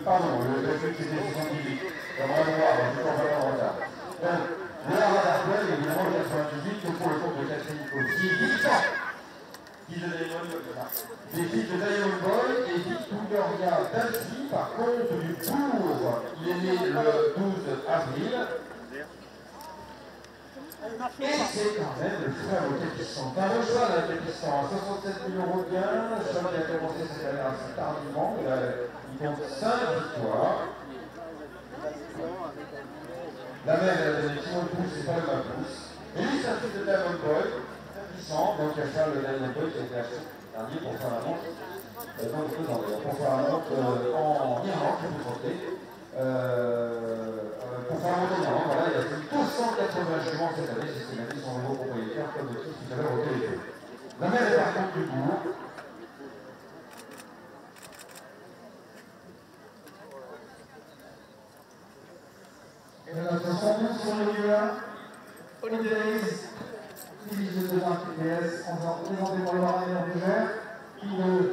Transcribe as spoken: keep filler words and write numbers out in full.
pardon, le truc qui était soixante-dix-huit. On va le voir, je suis encore en retard. Donc, le Havre d'Arcueil, évidemment, le quatre-vingt-dix-huit, que pour le compte de Catherine Cossier, Victor, fils de Diamond Boy, c'est ça. Des fils de Diamond Boy et Victoria Dalcy, par contre, du Bourg. Il est né le douze avril. Et c'est quand même le frère au Tépistan. Un reçoit à Tépistan à soixante-sept mille euros de gain. Le cheval qui a commencé cette année assez tardivement. Il, a, il compte cinq victoires. La mère, elle a donné Timon Pouce et pas le Mapouce. Et lui, c'est un fils de Diamond Boy, puissant. Donc, il y a Charles le Diamond Boy qui a été acheté dernier pour faire la montre. Euh, non, pour faire la montre euh, en Irlande, je vous montrer. Euh, pour faire un montre en Irlande, voilà, il a fait deux cent quatre-vingts juments cette année, c'est ce qu'il a dit son nouveau propriétaire, comme de tout tout à l'heure au téléphone. La mère est par contre du Bourg. Et notre cent douze sur le lieu un, Holidays, fils de deux P S, en présenté par le Marin Bergère, qui ne